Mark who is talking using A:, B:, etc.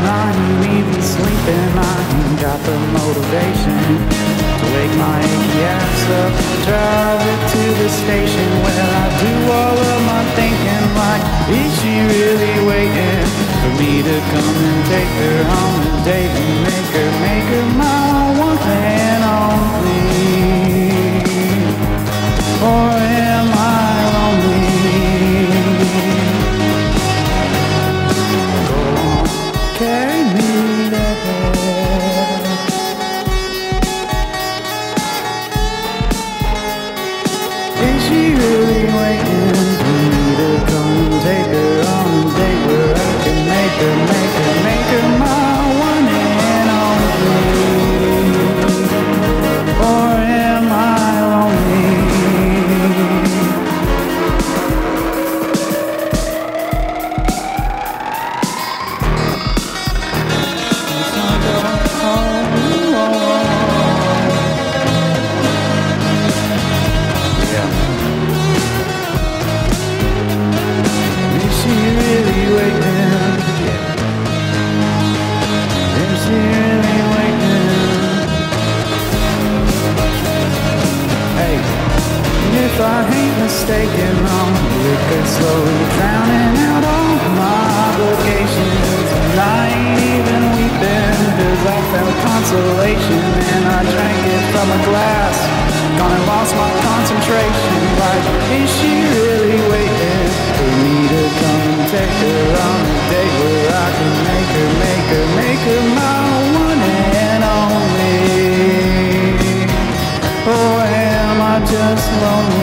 A: I ain't even sleeping, I ain't got the motivation to wake my achy ass up, drive it to the station where I do all of my thinking. Like, is she really waiting for me to come and take her on a date and make her my one and only? Or am I lonely? Go on, carry me there. Is she really waiting for me to come and take her on a date where I can make her my one and only? Or am I lonely? If I ain't mistaken, I'm liquor slowly drowning out all my obligations. And I ain't even weeping, cause I found consolation and I drank it from a glass. Gone and lost my concentration. Like, is she really waiting for me to come and take her on a date where I can make her my one and only? Or am I just lonely?